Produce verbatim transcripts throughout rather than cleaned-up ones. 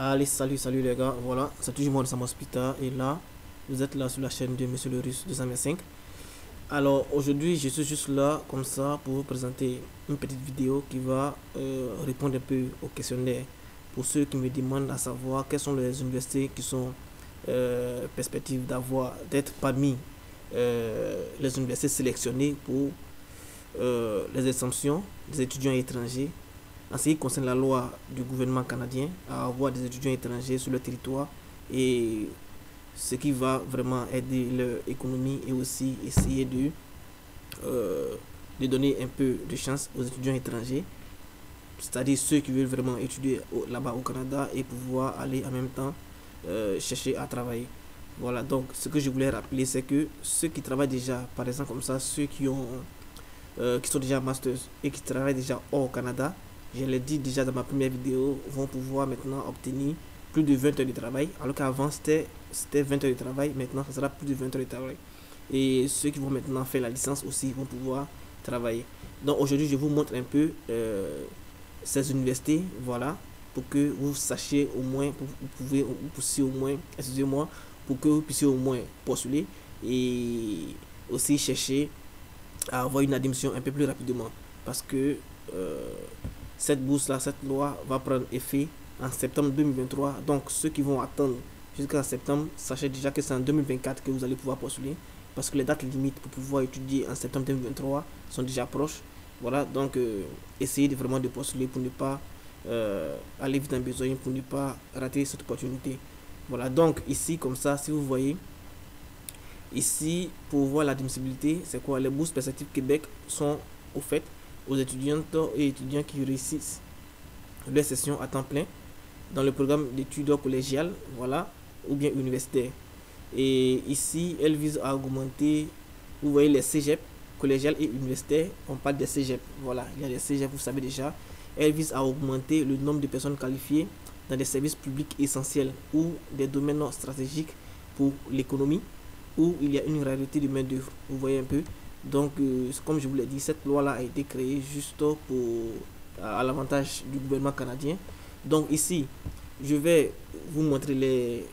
Allez, salut, salut les gars, voilà, c'est toujours moi de Sam Hospital et là, vous êtes là sur la chaîne de Monsieur le Russe deux cent vingt-cinq. Alors aujourd'hui, je suis juste là comme ça pour vous présenter une petite vidéo qui va euh, répondre un peu au questionnaire pour ceux qui me demandent à savoir quelles sont les universités qui sont euh, perspectives d'avoir, d'être parmi euh, les universités sélectionnées pour euh, les exemptions des étudiants étrangers en ce qui concerne la loi du gouvernement canadien à avoir des étudiants étrangers sur le territoire et ce qui va vraiment aider leur économie et aussi essayer de, euh, de donner un peu de chance aux étudiants étrangers, c'est-à-dire ceux qui veulent vraiment étudier là-bas au Canada et pouvoir aller en même temps euh, chercher à travailler. Voilà, donc ce que je voulais rappeler, c'est que ceux qui travaillent déjà, par exemple comme ça, ceux qui, ont, euh, qui sont déjà masters et qui travaillent déjà hors Canada, je l'ai dit déjà dans ma première vidéo, vont pouvoir maintenant obtenir plus de vingt heures de travail, alors qu'avant c'était vingt heures de travail, maintenant ça sera plus de vingt heures de travail. Et ceux qui vont maintenant faire la licence aussi vont pouvoir travailler. Donc aujourd'hui je vous montre un peu euh, ces universités, voilà, pour que vous sachiez au moins, pour, vous pouvez, vous puissiez au moins, excusez-moi, pour que vous puissiez au moins postuler et aussi chercher à avoir une admission un peu plus rapidement. Parce que euh, cette bourse là, cette loi va prendre effet en septembre deux mille vingt-trois. Donc ceux qui vont attendre jusqu'en septembre, sachez déjà que c'est en deux mille vingt-quatre que vous allez pouvoir postuler. Parce que les dates limites pour pouvoir étudier en septembre deux mille vingt-trois sont déjà proches. Voilà, donc euh, essayez de vraiment de postuler pour ne pas euh, aller vite en besoin, pour ne pas rater cette opportunité. Voilà, donc ici comme ça, si vous voyez, ici pour voir l'admissibilité, c'est quoi? Les bourses perspectives Québec sont au fait aux étudiantes et étudiants qui réussissent leur session à temps plein dans le programme d'études collégiales, voilà, ou bien universitaires. Et ici, elle vise à augmenter, vous voyez les cégep, collégiales et universitaires, on parle des cégep, voilà, il y a des cégep, vous savez déjà. Elle vise à augmenter le nombre de personnes qualifiées dans des services publics essentiels ou des domaines stratégiques pour l'économie, où il y a une rareté de main d'œuvre, vous voyez un peu. Donc, euh, comme je vous l'ai dit, cette loi-là a été créée juste pour, à l'avantage du gouvernement canadien. Donc ici, je vais vous montrer les,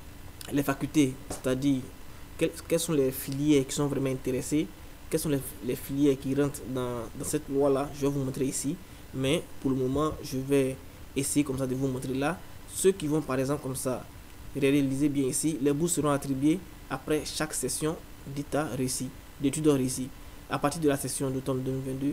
les facultés, c'est-à-dire quelles, quelles sont les filières qui sont vraiment intéressées, quelles sont les, les filières qui rentrent dans, dans cette loi-là. Je vais vous montrer ici, mais pour le moment, je vais essayer comme ça de vous montrer là. Ceux qui vont par exemple comme ça, réaliser bien ici, les bourses seront attribuées après chaque session d'état réussi, d'études réussies, à partir de la session d'automne deux mille vingt-deux.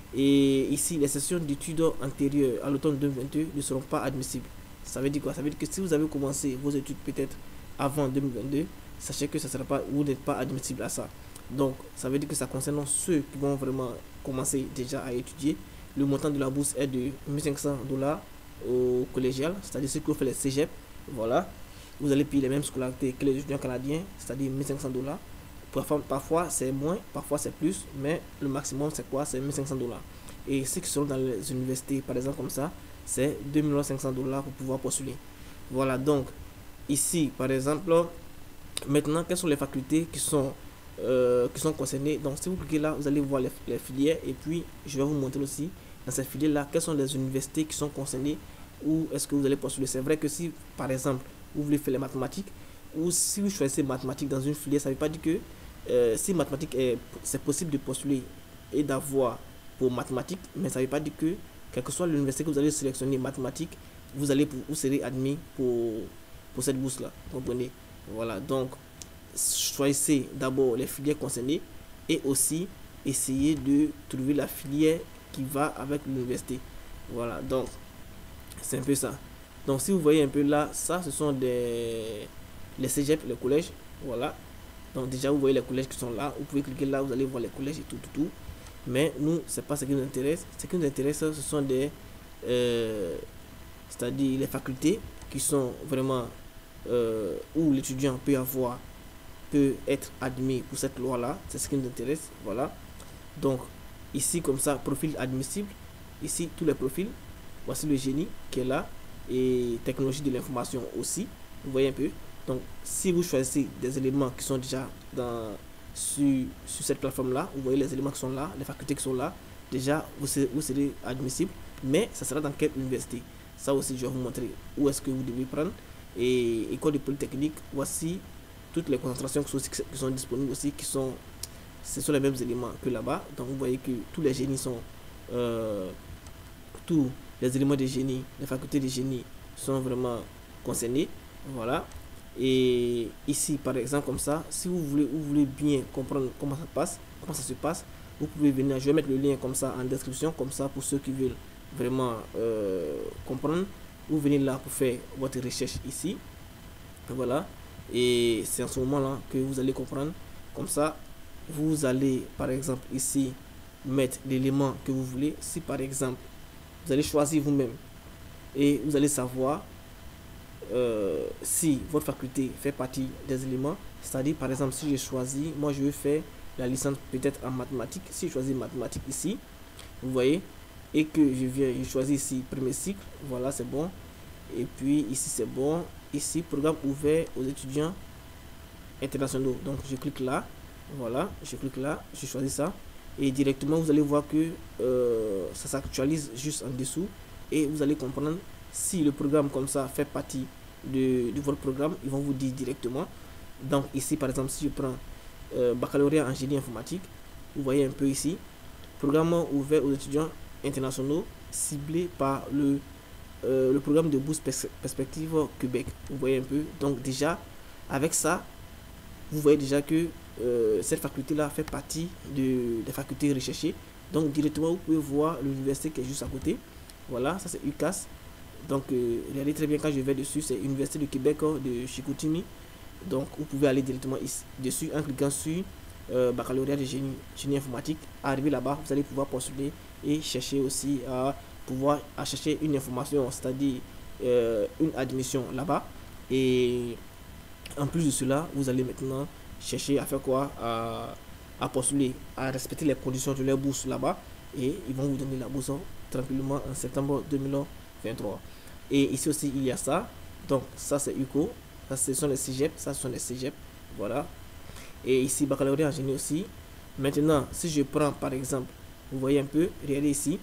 Et ici, les sessions d'études antérieures à l'automne deux mille vingt-deux ne seront pas admissibles. Ça veut dire quoi? Ça veut dire que si vous avez commencé vos études peut-être avant deux mille vingt-deux, sachez que ça sera pas, vous n'êtes pas admissible à ça. Donc, ça veut dire que ça concerne ceux qui vont vraiment commencer déjà à étudier. Le montant de la bourse est de mille cinq cents dollars au collégial, c'est-à-dire ceux qui ont fait les cégep. Voilà. Vous allez payer les mêmes scolarités que les étudiants canadiens, c'est-à-dire mille cinq cents dollars. Parfois, parfois c'est moins, parfois c'est plus, mais le maximum c'est quoi? C'est mille cinq cents dollars. Et ceux qui sont dans les universités, par exemple comme ça, c'est deux mille cinq cents dollars pour pouvoir postuler. Voilà, donc ici par exemple, maintenant quelles sont les facultés qui sont, euh, qui sont concernées? Donc si vous cliquez là, vous allez voir les, les filières et puis je vais vous montrer aussi dans cette filière là quelles sont les universités qui sont concernées ou est-ce que vous allez postuler. C'est vrai que si par exemple vous voulez faire les mathématiques ou si vous choisissez mathématiques dans une filière, ça ne veut pas dire que Euh, si mathématiques est, c'est possible de postuler et d'avoir pour mathématiques, mais ça ne veut pas dire que quelle que soit l'université que vous allez sélectionner mathématiques, vous allez pour, vous serez admis pour, pour cette bourse là, comprenez? Voilà, donc choisissez d'abord les filières concernées et aussi essayez de trouver la filière qui va avec l'université. Voilà, donc c'est un peu ça. Donc si vous voyez un peu là, ça ce sont des les cégep, les collèges, voilà. Donc déjà vous voyez les collèges qui sont là, vous pouvez cliquer là, vous allez voir les collèges et tout, tout, tout. Mais nous, c'est pas ce qui nous intéresse. Ce qui nous intéresse, ce sont des, euh, c'est-à-dire les facultés qui sont vraiment euh, où l'étudiant peut avoir, peut être admis pour cette loi-là. C'est ce qui nous intéresse, voilà. Donc ici comme ça, profil admissible. Ici tous les profils. Voici le génie qui est là et technologie de l'information aussi. Vous voyez un peu. Donc, si vous choisissez des éléments qui sont déjà dans, sur, sur cette plateforme-là, vous voyez les éléments qui sont là, les facultés qui sont là, déjà, vous serez, vous serez admissible, mais ça sera dans quelle université? Ça aussi, je vais vous montrer où est-ce que vous devez prendre. Et école de polytechnique, voici toutes les concentrations qui sont, qui sont disponibles aussi, qui sont, ce sont les mêmes éléments que là-bas. Donc vous voyez que tous les génies sont, euh, tous les éléments de génie, les facultés de génie sont vraiment concernés. Voilà. Et ici, par exemple, comme ça, si vous voulez, vous voulez bien comprendre comment ça passe, comment ça se passe, vous pouvez venir. Je vais mettre le lien comme ça en description, comme ça pour ceux qui veulent vraiment euh, comprendre. Vous venez là pour faire votre recherche ici. Voilà. Et c'est en ce moment-là que vous allez comprendre. Comme ça, vous allez, par exemple, ici, mettre l'élément que vous voulez. Si, par exemple, vous allez choisir vous-même et vous allez savoir euh, si votre faculté fait partie des éléments. C'est-à-dire, par exemple, si j'ai choisi, moi, je vais faire la licence peut-être en mathématiques. Si je choisis mathématiques ici, vous voyez, et que je viens, je choisis ici premier cycle, voilà, c'est bon. Et puis ici, c'est bon. Ici, programme ouvert aux étudiants internationaux. Donc, je clique là. Voilà, je clique là. Je choisis ça. Et directement, vous allez voir que euh, ça s'actualise juste en dessous. Et vous allez comprendre si le programme comme ça fait partie de, de votre programme. Ils vont vous dire directement. Donc, ici, par exemple, si je prends euh, baccalauréat en génie informatique, vous voyez un peu ici. Programme ouvert aux étudiants internationaux ciblé par le Euh, le programme de bourse pers perspective Québec. Vous voyez un peu. Donc déjà, avec ça, vous voyez déjà que euh, cette faculté-là fait partie de, des facultés recherchées. Donc directement, vous pouvez voir l'université qui est juste à côté. Voilà, ça c'est U C A S. Donc euh, regardez très bien quand je vais dessus, c'est Université du Québec de Chicoutimi. Donc vous pouvez aller directement ici, dessus en cliquant sur euh, baccalauréat de génie, génie informatique. Arrivé là-bas, vous allez pouvoir postuler et chercher aussi à pouvoir à chercher une information, c'est-à-dire euh, une admission là-bas. Et en plus de cela, vous allez maintenant chercher à faire quoi, à, à postuler, à respecter les conditions de leur bourse là-bas. Et ils vont vous donner la bourse tranquillement en septembre deux mille vingt-trois. Et ici aussi, il y a ça. Donc, ça, c'est U C O. Ça, ce sont les cégep. Ça, ce sont les cégep. Voilà. Et ici, baccalauréat en génie aussi. Maintenant, si je prends par exemple, vous voyez un peu, regardez ici,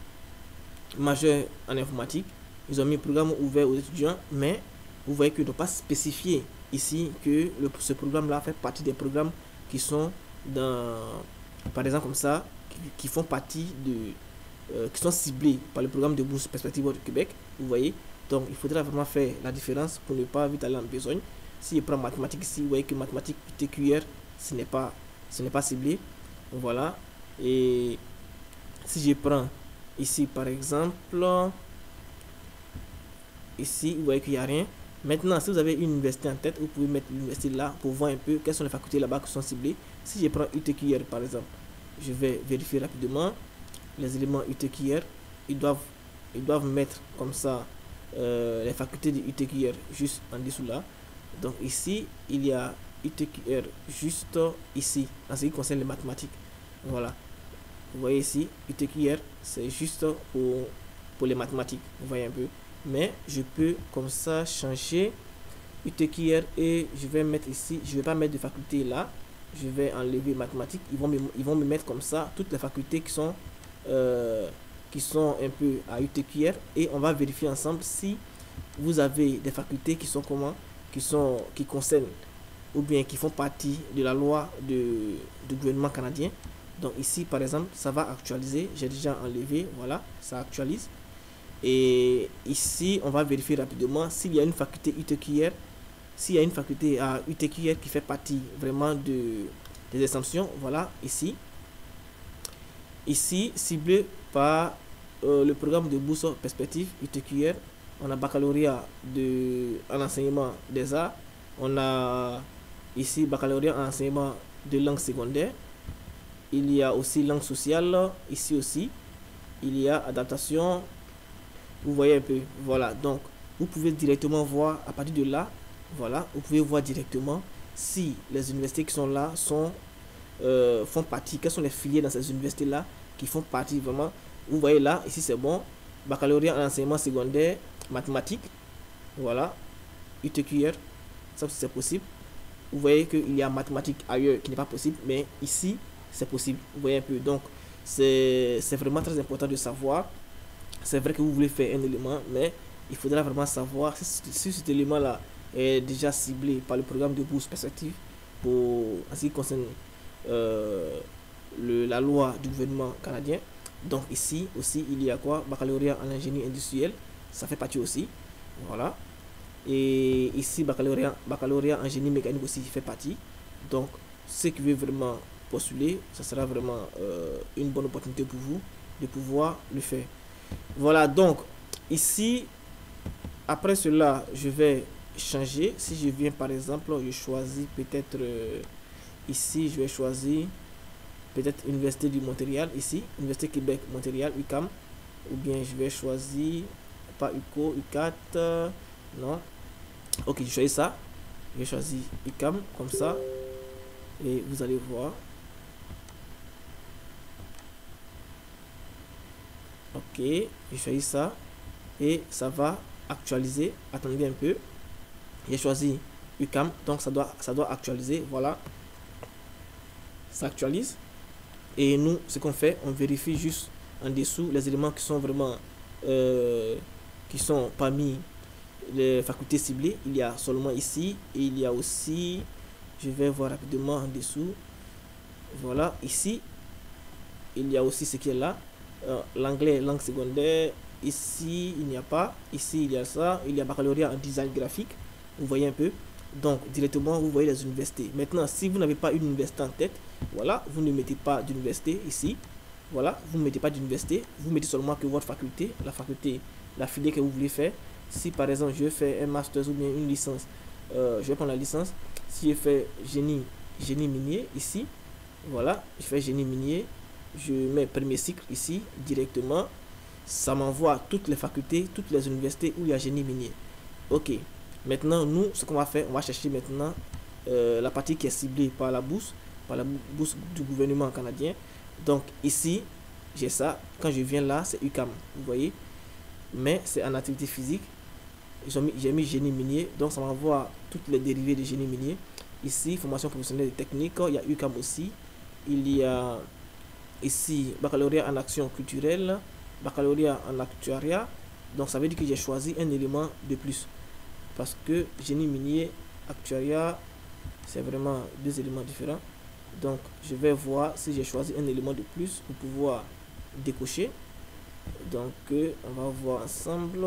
majeur en informatique, ils ont mis programme ouvert aux étudiants, mais vous voyez qu'ils ne doivent pas spécifier ici que le, ce programme-là fait partie des programmes qui sont dans, par exemple comme ça, qui, qui font partie de, euh, qui sont ciblés par le programme de bourse perspective du Québec. Vous voyez, donc il faudra vraiment faire la différence pour ne pas vite aller en besogne. Si je prends mathématiques ici, vous voyez que mathématiques T Q R, ce n'est pas, ce n'est pas ciblé. Voilà. Et si je prends ici par exemple, ici vous voyez qu'il n'y a rien. Maintenant, si vous avez une université en tête, vous pouvez mettre l'université là pour voir un peu quelles sont les facultés là-bas qui sont ciblées. Si je prends U T Q R par exemple, je vais vérifier rapidement les éléments U T Q R. Ils doivent, ils doivent mettre comme ça euh, les facultés de U T Q R juste en dessous là. Donc ici, il y a U T Q R juste ici, en ce qui concerne les mathématiques. Voilà. Vous voyez ici, U T Q R, c'est juste pour, pour les mathématiques. Vous voyez un peu. Mais je peux comme ça changer U T Q R et je vais mettre ici, je vais pas mettre de faculté là. Je vais enlever mathématiques. Ils vont me, ils vont me mettre comme ça toutes les facultés qui sont, euh, qui sont un peu à U T Q R. Et on va vérifier ensemble si vous avez des facultés qui sont comment, qui sont, qui concernent ou bien qui font partie de la loi de, du gouvernement canadien. Donc ici par exemple ça va actualiser, j'ai déjà enlevé, voilà, ça actualise. Et ici on va vérifier rapidement s'il y a une faculté U T Q R, s'il y a une faculté à U T Q R qui fait partie vraiment de, des exemptions. Voilà, ici ici ciblé par euh, le programme de bourse perspective U T Q R. On a baccalauréat de, en enseignement des arts, on a ici baccalauréat en enseignement de langue secondaire. Il y a aussi langue sociale, ici aussi. Il y a adaptation. Vous voyez un peu. Voilà. Donc, vous pouvez directement voir à partir de là. Voilà. Vous pouvez voir directement si les universités qui sont là sont, euh, font partie. Quelles sont les filières dans ces universités-là qui font partie vraiment. Vous voyez là. Ici, c'est bon. Baccalauréat en enseignement secondaire, mathématiques. Voilà. U T Q R. Ça, c'est possible. Vous voyez qu'il y a mathématiques ailleurs qui n'est pas possible. Mais ici, c'est possible, vous voyez un peu. Donc c'est vraiment très important de savoir. C'est vrai que vous voulez faire un élément, mais il faudra vraiment savoir si, si cet élément-là est déjà ciblé par le programme de bourse perspective pour, en ce qui concerne euh, le, la loi du gouvernement canadien. Donc ici aussi, il y a quoi? Baccalauréat en ingénierie industrielle, ça fait partie aussi. Voilà. Et ici, baccalauréat, baccalauréat en génie mécanique aussi fait partie. Donc, ceux qui veulent vraiment postuler, ça sera vraiment euh, une bonne opportunité pour vous de pouvoir le faire. Voilà, donc, ici, après cela, je vais changer. Si je viens, par exemple, je choisis peut-être, euh, ici, je vais choisir peut-être Université du Montréal, ici, Université Québec, Montréal, U Q A M. Ou bien, je vais choisir, pas U C O, U quatre, euh, non. Ok, je choisis ça. Je choisis U Q A M, comme ça. Et vous allez voir. Ok, je choisis ça. Et ça va actualiser. Attendez un peu. J'ai choisi U Q A M, donc ça doit, ça doit actualiser. Voilà. Ça actualise. Et nous, ce qu'on fait, on vérifie juste en dessous les éléments qui sont vraiment euh, qui sont parmi les facultés ciblées. Il y a seulement ici et il y a aussi, je vais voir rapidement en dessous, voilà, ici il y a aussi ce qui est là, euh, l'anglais langue secondaire. Ici il n'y a pas, ici il y a ça, il y a baccalauréat en design graphique, vous voyez un peu. Donc directement vous voyez les universités. Maintenant, si vous n'avez pas une université en tête, voilà, vous ne mettez pas d'université ici. Voilà, vous ne mettez pas d'université, vous mettez seulement que votre faculté, la faculté, la filière que vous voulez faire. Si par exemple je fais un master ou bien une licence, euh, je vais prendre la licence. Si je fais génie, génie minier ici, voilà, je fais génie minier, je mets premier cycle ici directement. Ça m'envoie toutes les facultés, toutes les universités où il y a génie minier. Ok. Maintenant, nous, ce qu'on va faire, on va chercher maintenant euh, la partie qui est ciblée par la bourse, par la bourse du gouvernement canadien. Donc ici, j'ai ça. Quand je viens là, c'est U Q A M, vous voyez. Mais c'est en activité physique. J'ai mis, j'ai mis génie minier, donc ça m'envoie toutes les dérivés de génie minier. Ici, formation professionnelle et technique, il y a U Q A M aussi. Il y a ici baccalauréat en action culturelle, baccalauréat en actuariat. Donc ça veut dire que j'ai choisi un élément de plus. Parce que génie minier, actuariat, c'est vraiment deux éléments différents. Donc je vais voir si j'ai choisi un élément de plus pour pouvoir décocher. Donc euh, on va voir ensemble.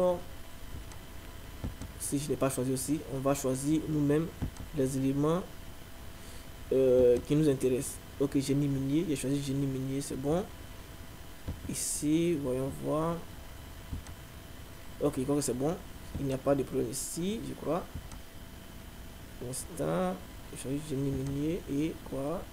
Si je n'ai pas choisi aussi, on va choisir nous-mêmes les éléments euh, qui nous intéressent. Ok, génie minier, j'ai choisi génie minier, c'est bon. Ici, voyons voir. Ok, je crois que c'est bon. Il n'y a pas de problème ici, je crois. Pour l'instant, j'ai choisi génie minier et quoi.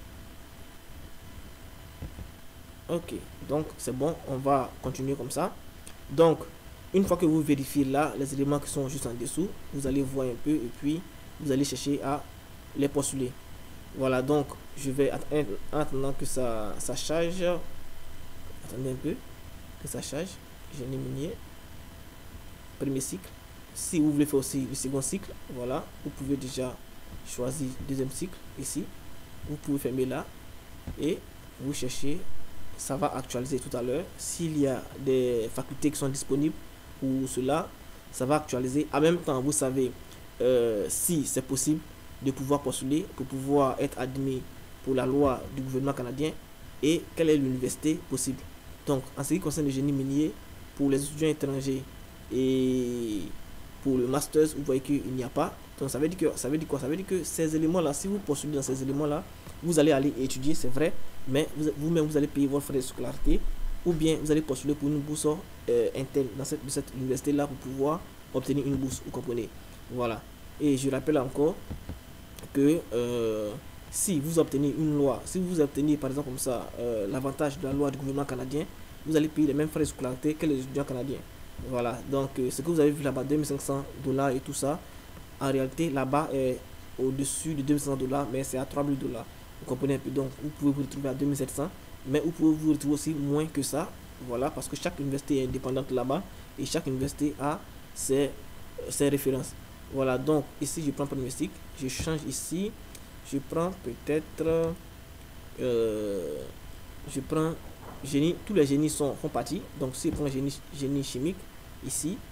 Ok, donc c'est bon, on va continuer comme ça. Donc, une fois que vous vérifiez là les éléments qui sont juste en dessous, vous allez voir un peu et puis vous allez chercher à les postuler. Voilà, donc je vais attendre que ça, ça charge. Attendez un peu que ça charge. Génie minier, premier cycle. Si vous voulez faire aussi le second cycle, voilà, vous pouvez déjà choisir deuxième cycle ici. Vous pouvez fermer là et vous cherchez. Ça va actualiser tout à l'heure. S'il y a des facultés qui sont disponibles pour cela, ça va actualiser. En même temps, vous savez euh, si c'est possible de pouvoir postuler pour pouvoir être admis pour la loi du gouvernement canadien et quelle est l'université possible. Donc, en ce qui concerne le génie minier, pour les étudiants étrangers et pour le master, vous voyez qu'il n'y a pas. Donc, ça veut dire que ça veut dire quoi? Ça veut dire que ces éléments-là, si vous postulez dans ces éléments-là, vous allez aller étudier, c'est vrai, mais vous-même, vous, vous allez payer votre frais de scolarité ou bien vous allez postuler pour une bourse euh, interne dans cette, cette université-là pour pouvoir obtenir une bourse, vous comprenez? Voilà. Et je rappelle encore que euh, si vous obtenez une loi, si vous obtenez par exemple comme ça euh, l'avantage de la loi du gouvernement canadien, vous allez payer les mêmes frais de scolarité que les étudiants canadiens. Voilà, donc euh, ce que vous avez vu là-bas, deux mille cinq cents dollars et tout ça, en réalité là-bas est au-dessus de deux mille cinq cents dollars, mais c'est à trois mille dollars. Vous comprenez un peu, donc vous pouvez vous retrouver à deux mille sept cents, mais vous pouvez vous retrouver aussi moins que ça. Voilà, parce que chaque université est indépendante là-bas et chaque université a ses, ses références. Voilà, donc ici je prends premier cycle, je change ici, je prends peut-être, euh, je prends génie, tous les génies sont, font partie, donc si je prends génie, génie chimique, ici,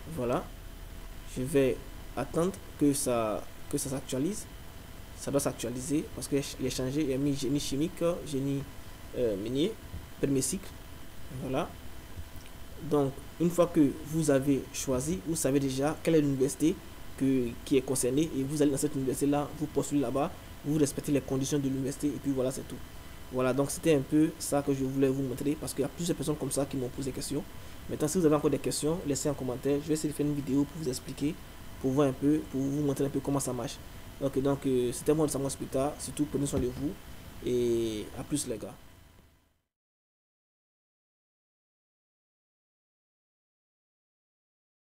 Voilà, je vais attendre que ça que ça s'actualise. Ça doit s'actualiser parce que j'ai changé, il y a mis génie chimique, génie euh, minier, premier cycle. Voilà. Donc, une fois que vous avez choisi, vous savez déjà quelle est l'université que, qui est concernée et vous allez dans cette université-là, vous postulez là-bas, vous respectez les conditions de l'université et puis voilà, c'est tout. Voilà, donc c'était un peu ça que je voulais vous montrer parce qu'il y a plusieurs personnes comme ça qui m'ont posé des questions. Maintenant, si vous avez encore des questions, laissez en commentaire. Je vais essayer de faire une vidéo pour vous expliquer, pour voir un peu, pour vous montrer un peu comment ça marche. Ok, donc euh, c'était moi de Samuel Spita. Surtout, prenez soin de vous et à plus les gars.